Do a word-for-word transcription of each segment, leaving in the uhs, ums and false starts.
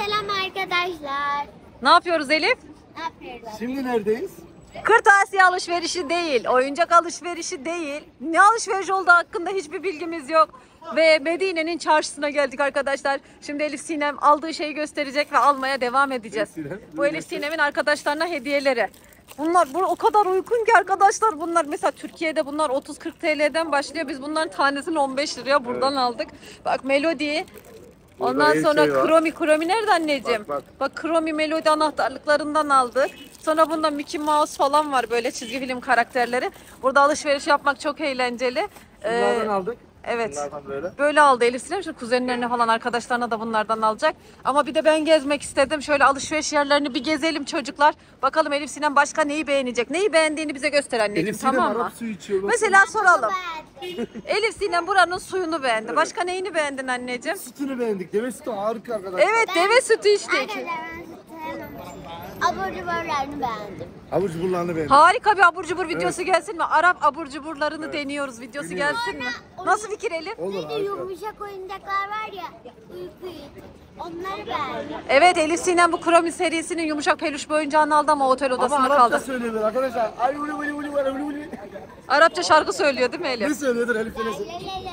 Selam arkadaşlar. Ne yapıyoruz Elif? Ne yapıyoruz? Şimdi neredeyiz? Kırtasiye alışverişi değil, oyuncak alışverişi değil. Ne alışveriş olduğu hakkında hiçbir bilgimiz yok. Ve Medine'nin çarşısına geldik arkadaşlar. Şimdi Elif Sinem aldığı şeyi gösterecek ve almaya devam edeceğiz. Sinem, Bu Elif Sinem'in arkadaşlarına hediyeleri. Bunlar bu o kadar uygun ki arkadaşlar, bunlar mesela Türkiye'de bunlar otuz kırk T L'den başlıyor. Biz bunların tanesini on beş liraya buradan evet. aldık. Bak Melody. Burada Ondan sonra şey Kromi, Kromi nerede anneciğim? Bak, bak. bak Kromi Melody anahtarlıklarından aldık. Sonra bunda Mickey Mouse falan var, böyle çizgi film karakterleri. Burada alışveriş yapmak çok eğlenceli. Bunlardan ee, aldık. Evet. Böyle. Böyle aldı Elif Sinem. Şimdi kuzenlerine falan, arkadaşlarına da bunlardan alacak. Ama bir de ben gezmek istedim. Şöyle alışveriş yerlerini bir gezelim çocuklar. Bakalım Elif Sinem başka neyi beğenecek? Neyi beğendiğini bize göster anneciğim, Elif Sinem tamam mı? Arap suyu içiyor. Mesela soralım. Elif Sinem buranın suyunu beğendi. Başka neyini beğendin anneciğim? Sütünü beğendik. Deve sütü harika arkadaşlar. Evet, deve sütü içtik. Arkadaşlar abur cuburlarını beğendim. Abur cuburlarını beğendik. Harika bir abur cubur videosu gelsin mi? Arap abur cuburlarını evet. deniyoruz videosu Deniyoruz. gelsin mi? Nasıl fikir Elif? Olur, Bir de yumuşak oyuncaklar var ya, uyku. Onları beğendim. Evet, Elif Sinem bu Kromi serisinin yumuşak peluş bir oyuncağını aldı ama otel odasında ama kaldı. Arapça söylüyorlar arkadaşlar. Ay uli uli uli uli uli uli. Arapça şarkı söylüyor değil mi Elif? Ne söylüyordur Elif Sinem?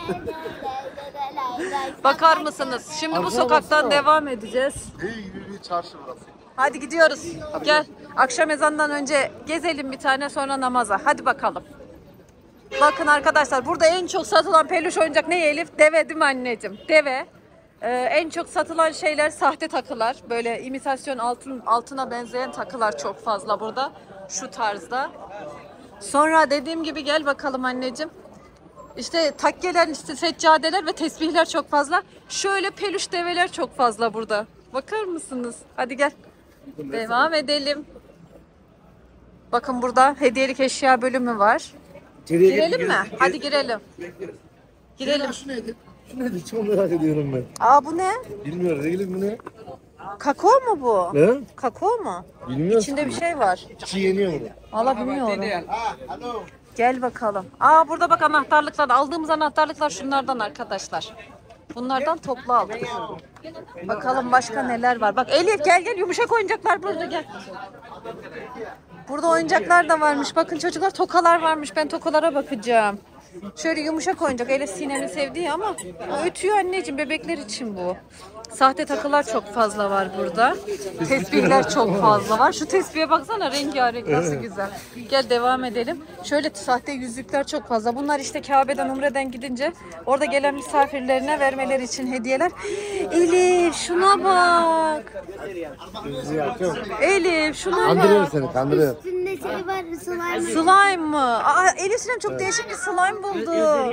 Bakar mısınız? Şimdi bu Arkaya sokaktan baksana. devam edeceğiz. İyi bir çarşı burası. Hadi gidiyoruz. Gel. Akşam ezanından önce gezelim bir tane, sonra namaza. Hadi bakalım. Bakın arkadaşlar, burada en çok satılan peluş oyuncak ne Elif? Deve değil mi anneciğim? Deve. Ee, en çok satılan şeyler sahte takılar. Böyle imitasyon altın altına benzeyen takılar çok fazla burada. Şu tarzda. Sonra dediğim gibi gel bakalım anneciğim. İşte takkeler, işte seccadeler ve tesbihler çok fazla. Şöyle peluş develer çok fazla burada. Bakar mısınız? Hadi gel. Devam edelim. Bakın burada hediyelik eşya bölümü var. İçeriye Girelim gir- mi? gir- Hadi gir- girelim. Girelim. Şu neydi? Şu neydi? Çok merak ediyorum ben. Aa, bu ne? Bilmiyorum. Elif bu ne? Kakao mu bu? Ne? Kakao mu? Bilmiyorum. İçinde bir şey var. İçi yeniyor mu? Valla bilmiyorum. Gel bakalım. Aa, burada bak anahtarlıklar. Aldığımız anahtarlıklar şunlardan arkadaşlar. Bunlardan toplu aldık. Bakalım başka neler var. Bak Elif gel gel, yumuşak oyuncaklar burada, gel. Burada oyuncaklar da varmış. Bakın çocuklar, tokalar varmış. Ben tokalara bakacağım. Şöyle yumuşak oyuncak. Elif Sinem'in sevdiği ama o ötüyor anneciğim. Bebekler için bu. Sahte takılar çok fazla var burada. Tesbihler çok fazla var. Şu tesbihe baksana, rengarenk, nasıl güzel. Gel devam edelim. Şöyle sahte yüzükler çok fazla. Bunlar işte Kabe'den, Umre'den gidince orada gelen misafirlerine vermeleri için hediyeler. Elif şuna bak. Elif şuna Kandırıyor bak. seni, kandırıyor. Üstünde şey var, slime. Slime mı? Aa, Elif Sinem çok değişik bir slime buldu.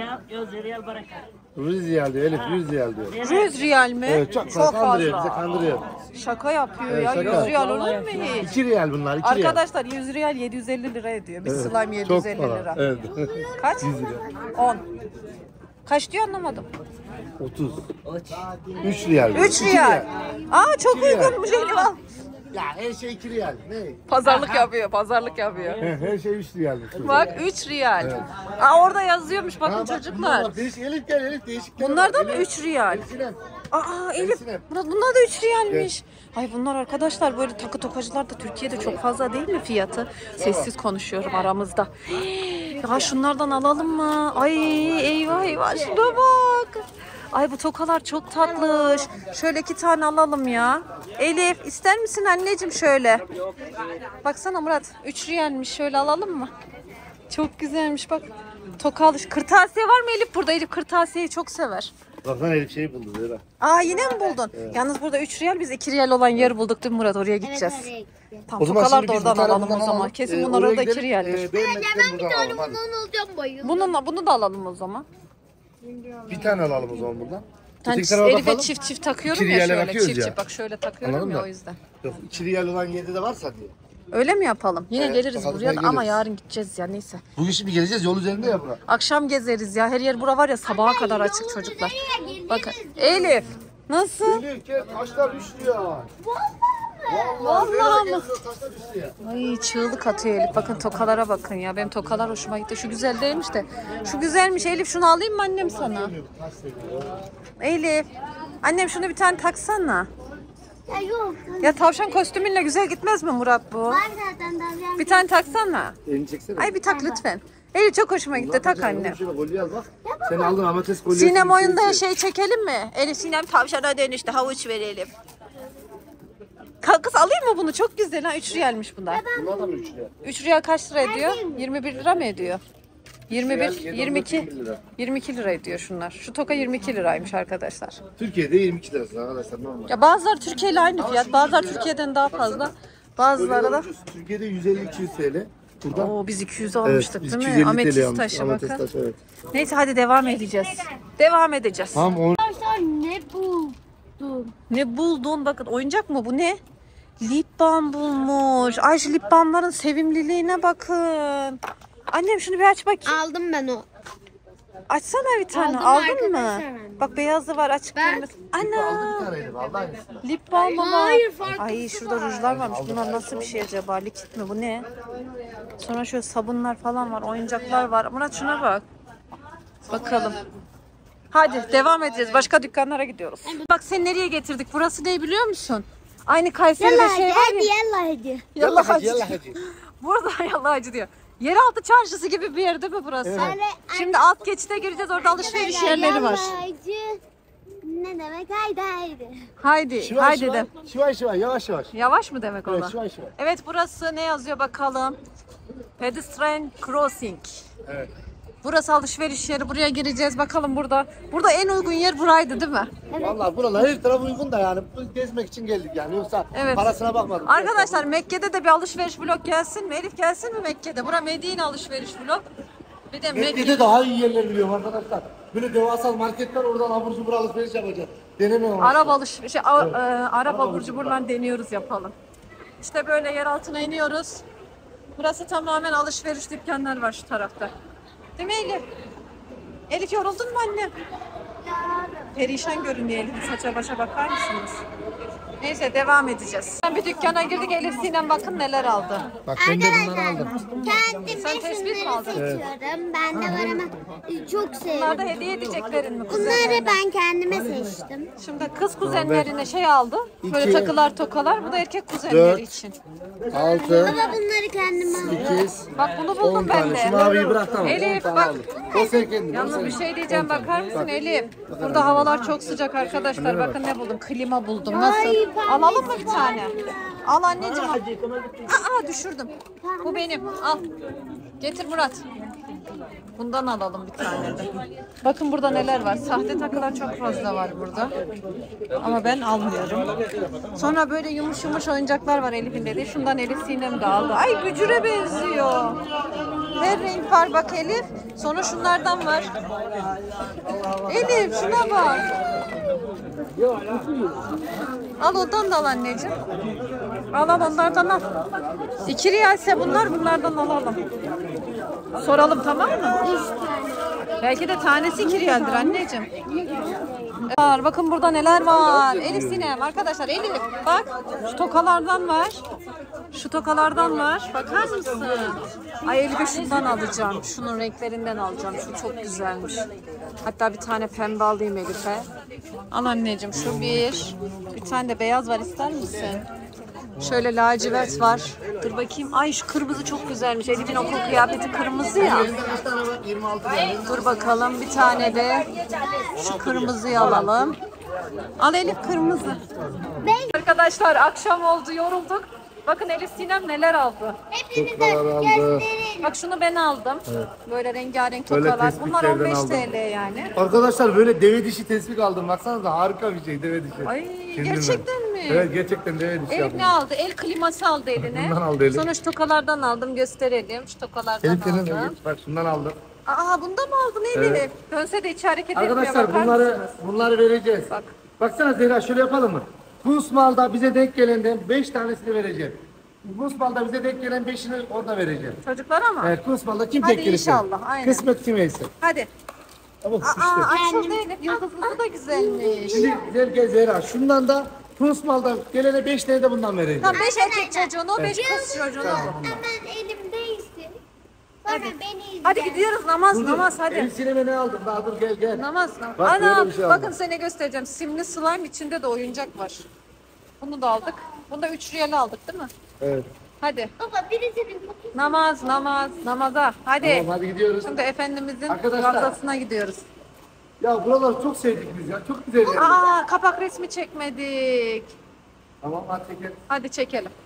Yüz riyal diyor Elif, yüz riyal diyor. yüz riyal mi? Evet, çok, çok kandırıyor, bize fazla. kandırıyor. Şaka yapıyor Evet, ya. şaka. yüz riyal olur mu hiç? iki riyal bunlar, iki riyal. Arkadaşlar yüz riyal yedi yüz elli lira ediyor. Bir Evet, slime yedi yüz elli çok para. lira. Evet. Kaç? yüz lira. on. Kaç diyor anlamadım. otuz. üç riyal. üç İki riyal. Aa, çok İki riyal. uygunmuş Elif, al. Ya her şey iki riyal. Ne? Pazarlık yapıyor, pazarlık yapıyor. He, her şey üç riyal. Bak üç riyal. Aa, orada yazıyormuş bakın Ha, bak, çocuklar. bunlar bak, değişik, Elif gel Elif, değişik. Bunlardan mı üç riyal? Elif Sinem. Aa Elif, Sinem. bunlar bunlar da üç riyalmiş. Ay bunlar arkadaşlar, böyle takı tokacılar da Türkiye'de çok fazla değil mi fiyatı? Sessiz konuşuyorum aramızda. Ya şunlardan alalım mı? Ay eyvah eyvah, şuna bak. Ay bu tokalar çok tatlış. Şöyle iki tane alalım ya. Elif ister misin anneciğim şöyle? Baksana Murat, üç riyalmiş, şöyle alalım mı? Çok güzelmiş bak. Toka alış. Kırtasiye var mı Elif burada? Elif kırtasiyeyi çok sever. Baksana Elif şey buldu böyle. Aa, yine mi buldun? Evet. Yalnız burada üç riyal, biz iki riyal olan yeri bulduk değil mi Murat? Oraya gideceğiz. Evet, oraya gideceğiz. Tam O zaman tokalar şimdi da biz oradan bir tane alalım o buradan zaman. alalım. Kesin Ee, bunlar oraya orada iki gidelim. riyaldir. Ee, beğenmedikten Ben bir buradan tane alalım, hadi. bundan alacağım, bayıldım. Bununla, bunu da alalım o zaman. Bir tane alalım o zaman buradan. Ben Öteki tarafa Elif'e bakalım. çift çift takıyorum İki ya, riyale şöyle bakıyoruz çift ya. çift. Bak şöyle takıyorum Anladın ya, mı? o yüzden. Yok, iki riyal olan yerde de varsa diye. Öyle mi yapalım? Yine Evet, geliriz bakalım, buraya da geliriz. ama yarın gideceğiz ya, neyse. Bugün şimdi geleceğiz, yol üzerinde ya bura. Akşam gezeriz ya. Her yer bura var ya, sabaha kadar açık çocuklar. Bakın Elif nasıl? Elif gel, taşlar üç riyal. Vallahi Vallahi mı? taşlar üç riyal. Ay çığlık atıyor Elif. Bakın tokalara bakın ya. Benim tokalar hoşuma gitti. Şu güzel değilmiş de. Şu güzelmiş Elif. Şunu alayım mı annem sana? Elif. Annem şunu bir tane taksana. Ya yok. Ya tavşan kostümünle güzel gitmez mi Murat bu? Var zaten tavşan. Bir tane taksana. Elini çeksene. Ay bir tak lütfen. Elif çok hoşuma gitti. Tak anne. Şöyle kolye al bak. Sen aldın ametes kolye. Sinem oyunda şey çekelim mi? Elif Sinem tavşana dönüştü. Havuç verelim. Kız alayım mı bunu? Çok güzel ha. üç riyalmiş bunlar. Bunlar da mı üç lira? üç riyal kaç lira ediyor? yirmi bir lira mı ediyor? yirmi bir, Riyal, yirmi iki, yirmi lira. yirmi iki lira ediyor şunlar. Şu toka yirmi iki liraymış arkadaşlar. Türkiye'de yirmi iki lirası arkadaşlar normal. Ya bazıları Türkiye ile aynı fiyat. Bazıları Türkiye'den daha fazla. Bazıları da Ucuz. Türkiye'de yüz elli iki yüz T L. Burada Oo biz iki yüz evet, almıştık biz değil iki yüz mi? elli T L Ametist almıştık. taşı Ametist bakın. taşı, evet. Neyse hadi devam edeceğiz. Devam edeceğiz. Tamam on. Arkadaşlar ne buldum? Ne buldun? Bakın oyuncak mı bu ne? Lip balm bulmuş. Ay şu lip balmların sevimliliğine bakın. Annem şunu bir aç bakayım. Aldım ben o. Açsana bir tane. Aldım Aldın mı? arkadaşlar ben. Bak beyazı var açık Ben- kırmızı. Aldık bir Ana. tane Elif aldı aynısını. Lip balm mı var? Hayır, farklısı Ay şurada rujlar varmış. Bunlar nasıl bir şey acaba? Likit mi bu ne? Sonra şöyle sabunlar falan var. Oyuncaklar var. Murat şuna bak. Bakalım. Hadi devam edeceğiz. Başka dükkanlara gidiyoruz. Bak seni nereye getirdik? Burası ne biliyor musun? Aynı Kayseri'de Yallah şey hadi var ya. yallah hadi. Yallah hacı. yallah hadi. Burada yallah hacı diyor. Yeraltı çarşısı gibi bir yer değil mi burası? Evet. Şimdi alt geçide gireceğiz. Orada alışveriş yerleri var. Yallah hacı. Ne demek haydi haydi. Haydi, Şivay haydi şivay. de. Şivay şivay yavaş yavaş. Yavaş mı demek Evet ona? şivay şivay. Evet burası ne yazıyor bakalım. Pedestrian Crossing. Evet. Burası alışveriş yeri. Buraya gireceğiz. Bakalım burada. Burada en uygun yer buraydı değil mi? Vallahi buralar her taraf uygun da yani biz gezmek için geldik yani yoksa Evet. parasına bakmadık. Arkadaşlar Mekke'de de bir alışveriş vlog gelsin mi? Elif gelsin mi Mekke'de? Bura Medine alışveriş vlog. Bir de Mekke. Mekke'de daha iyi yerler biliyorum arkadaşlar. Böyle devasa marketler oradan abur cubur alışveriş yapacağız. Deneme amaçlı. Arap alışveriş, şey, a- e, Arap abur cuburlar deniyoruz yapalım. İşte böyle yer altına iniyoruz. Burası tamamen alışveriş dükkanlar var şu tarafta. Değil mi Elif? Elif yoruldun mu anne? Perişan görünüyor Elif'in saça başa bakar mısınız? Neyse devam edeceğiz. Bir dükkana girdik Elif Sinem bakın neler aldı. Bak ben de bunları aldım. Kendime Sen tespih mi aldın? şunları seçiyorum. Bende var ama çok Bunlar da sevdim. hediye edeceklerin mi Bunları kuzenlerine? ben kendime seçtim. Şimdi kız kuzenlerine şey aldı. Böyle İki. takılar tokalar. Bu da erkek kuzenleri Dört. için. altı, Ama bunları kendime aldım. sekiz, Bak bunu on buldum ben tane. de. Şu maviyi bırak tamam. Elif, on tane bak. aldım. O sen kendin. o Yalnız sen. bir şey diyeceğim bakar mısın Elif? Burada havalar çok sıcak arkadaşlar. Bakın ne buldum. Klima buldum. Nasıl? Alalım mı bir tane? Al anneciğim. al. Aa düşürdüm. Bu benim. Al. Getir Murat. Bundan alalım bir tane de. Bakın burada neler var. Sahte takılar çok fazla var burada. Ama ben almıyorum. Sonra böyle yumuş yumuş oyuncaklar var Elif'in dediği. Şundan Elif Sinem de aldı. Ay bücüre benziyor. Her renk var bak Elif. Sonra şunlardan var. Elif şuna bak. Al ondan da al anneciğim. Al al onlardan al. İki riyalse bunlar bunlardan alalım. Soralım tamam mı? Belki de tanesi iki riyaldir anneciğim. Var, bakın burada neler var. Elif Sinem arkadaşlar Elif bak şu tokalardan var. Şu tokalardan var. Bakar mısın? Ay Elif'e şundan alacağım. Şunun renklerinden alacağım. Şu çok güzelmiş. Hatta bir tane pembe alayım Elif'e. Al anneciğim şu bir. Bir tane de beyaz var ister misin? Şöyle lacivert var. Dur bakayım. Ay şu kırmızı çok güzelmiş. Elif'in okul kıyafeti kırmızı ya. Kaç tane var? yirmi altı tane. Dur bakalım bir tane de şu kırmızıyı alalım. Al Elif kırmızı. Arkadaşlar akşam oldu yorulduk. Bakın Elif Sinem neler aldı. Hepinize Tokalar aldı. gösterin. Bak şunu ben aldım. Böyle rengarenk Böyle tokalar. Bunlar on tespihlerden beş aldım. T L yani. Arkadaşlar böyle deve dişi tespih aldım. Baksanıza harika bir şey deve dişi. Ay Kendimden. gerçekten mi? Evet gerçekten deve dişi Elif yaptım. ne aldı? El kliması aldı eline. Bundan aldı Elif. Sonra şu tokalardan aldım gösterelim. Şu tokalardan Elif kendin de aldım. geç. Bak şundan aldım. Aa bunda mı aldın Elif? Evet. Dönse de hiç hareket etmiyor. Arkadaşlar bakar bunları mısınız? bunları vereceğiz. Bak. Baksana Zehra şöyle yapalım mı? Kusmal'da bize denk gelenden beş tanesini vereceğim. Kusmal'da bize denk gelen beşini orada vereceğim. Çocuklara mı? Evet Kusmal'da kim Hadi denk gelirse. inşallah, aynen. Kısmet kimeyse. Hadi. Ama Aa açıldı Elif. Yıldızlısı da güzelmiş. Şimdi güzel gel Zehra. Şundan da Kusmal'da gelene beş tane de bundan vereceğim. Tamam beş erkek çocuğunu, beş kız çocuğunu. Hemen elimdeysin. Sonra beni izle. Hadi gidiyoruz namaz namaz hadi. Elif sineme ne aldım? Daha dur gel gel. Namaz namaz. Bak, Ana böyle bir şey aldım. bakın size ne göstereceğim. Simli slime içinde de oyuncak var. Bunu da aldık. Bunu da üç riyal aldık değil mi? Evet. Hadi. Baba birisinin Namaz, namaz, namaza. Hadi. Tamam hadi gidiyoruz. Şimdi Efendimizin Arkadaşlar. ravzasına gidiyoruz. Ya buraları çok sevdik biz ya. Çok güzel yerler. Aa, kapak resmi çekmedik. Tamam hadi çekelim. Hadi çekelim.